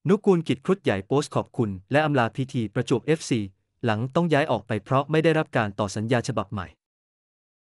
นุกูลกิจครุฑใหญ่โพสต์ขอบคุณและอำลาพีทีประจวบ FC หลังต้องย้ายออกไปเพราะไม่ได้รับการต่อสัญญาฉบับใหม่